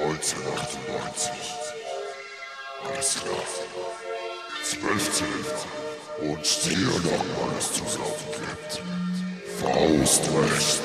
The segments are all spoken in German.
1998. Alles klar. 12 Zylinder. Und Stier nochmal was zu saufen gibt. Faustrecht.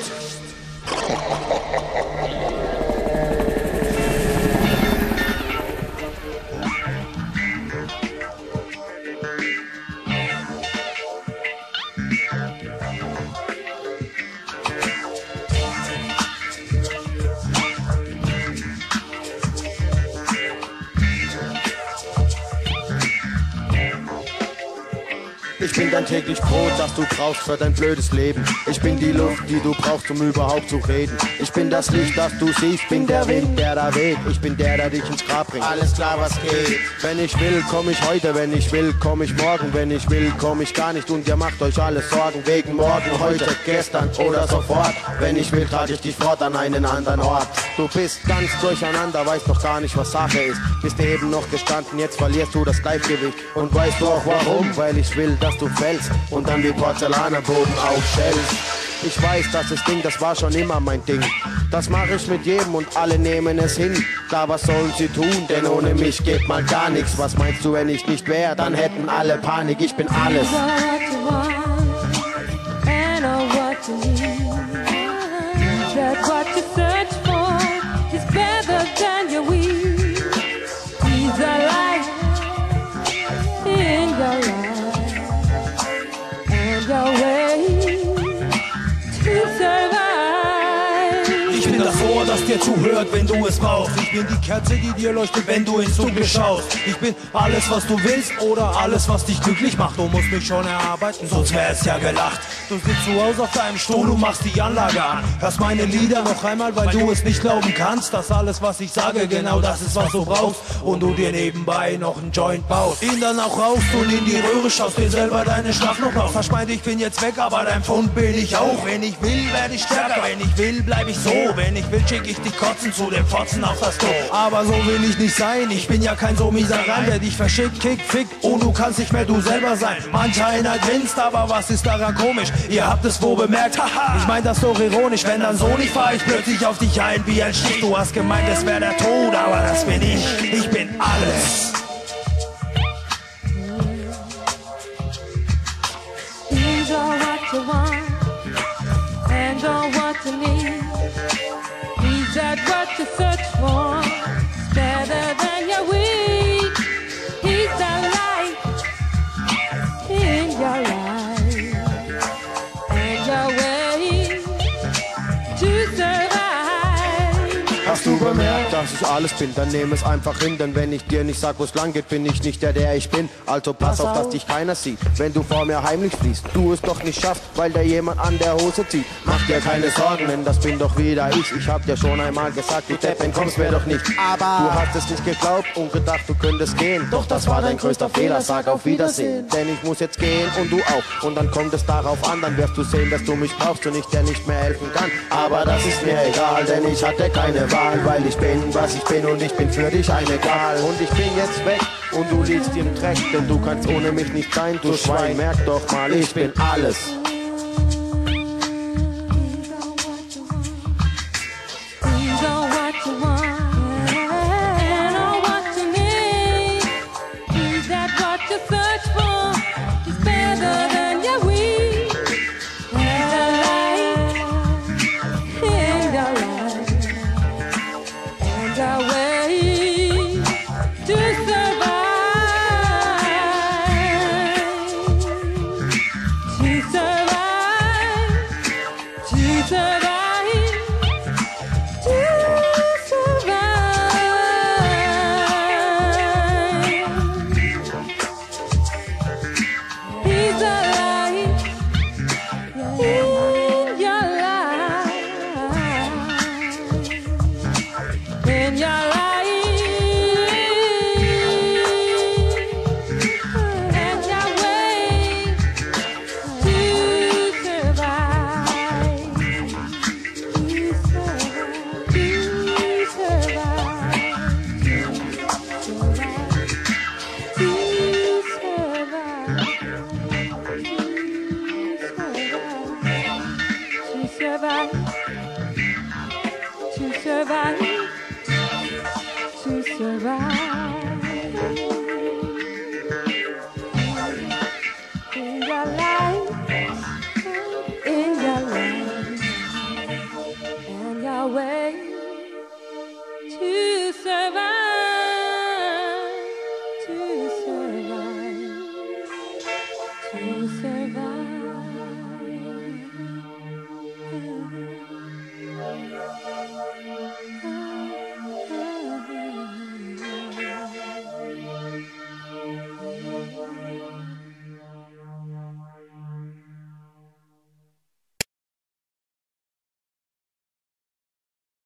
Ich bin dein täglich Brot, das du brauchst für dein blödes Leben. Ich bin die Luft, die du brauchst, um überhaupt zu reden. Ich bin das Licht, das du siehst, bin der Wind, der da weht. Ich bin der dich ins Grab bringt. Alles klar, was geht. Wenn ich will, komm ich heute, wenn ich will, komm ich morgen. Wenn ich will, komm ich gar nicht und ihr macht euch alles Sorgen. Wegen morgen, heute, gestern oder sofort. Wenn ich will, trage ich dich fort an einen anderen Ort. Du bist ganz durcheinander, weißt doch gar nicht, was Sache ist. Bist eben noch gestanden, jetzt verlierst du das Gleichgewicht. Und weißt du auch warum? Weil ich will, dass du fällst und dann wie Porzellanboden aufstellst. Ich weiß, das ist Ding, das war schon immer mein Ding. Das mache ich mit jedem und alle nehmen es hin. Da was sollen sie tun, denn ohne mich geht mal gar nichts. Was meinst du, wenn ich nicht wäre, dann hätten alle Panik, ich bin alles. Ich bin das Ohr, das dir zuhört, wenn du es brauchst. Ich bin die Kerze, die dir leuchtet, wenn du ins Dunkel schaust. Ich bin alles, was du willst oder alles, was dich glücklich macht. Du musst mich schon erarbeiten, sonst wär's ja gelacht. Du sitzt zu Hause auf deinem Stuhl, du machst die Anlage an. Hörst meine Lieder noch einmal, weil du es nicht glauben kannst, dass alles, was ich sage, genau das ist, was du brauchst. Und du dir nebenbei noch einen Joint baust. Ihn dann auch rauchst und in die Röhre schaust, dir selber deine Schlaf noch raus. Verspreich, ich bin jetzt weg, aber dein Pfund bin ich auch. Wenn ich will, werde ich stärker, wenn ich will, bleib ich so. Wenn ich will, schick ich dich kotzen zu dem Fotzen auf das Klo. Aber so will ich nicht sein, ich bin ja kein so mieser Reim, der dich verschickt, kickt, fickt und du kannst nicht mehr du selber sein. Manch einer grinst, aber was ist daran komisch? Ihr habt es wohl bemerkt, haha, ich mein das doch ironisch. Wenn dann so nicht fahr ich plötzlich auf dich ein wie ein Stich. Du hast gemeint, es wäre der Tod, aber das bin ich bin alles. These are what you want and are what you need. These are what you search for. It's better than your weed. He's the light in your life and your way to survive. Hast du bemerkt, dass ich alles bin, dann nehm es einfach hin. Denn wenn ich dir nicht sag, wo's lang geht, bin ich nicht der, der ich bin. Also pass auf, dass dich keiner sieht, wenn du vor mir heimlich fließt. Du es doch nicht schaffst, weil da jemand an der Hose zieht. Mach dir keine Sorgen, denn das bin doch wieder ich. Ich hab dir schon einmal gesagt, du Depp, entkommst mir doch nicht. Aber du hast es nicht geglaubt und gedacht, du könntest gehen. Doch das war dein größter Fehler, sag auf Wiedersehen. Denn ich muss jetzt gehen und du auch. Und dann kommt es darauf an, dann wirst du sehen, dass du mich brauchst und ich dir nicht mehr helfen kann. Aber das ist mir egal, denn ich hatte keine Wahl. Weil ich bin, was ich bin und ich bin für dich ein Egal. Und ich bin jetzt weg und du liegst im Dreck, denn du kannst ohne mich nicht sein, du Schwein. Merk doch mal, ich bin alles. These are what you want and are what you need. These are what you search for. It's better than your weed. There's a light in your life and a way to survive. To survive. To survive. He's alive.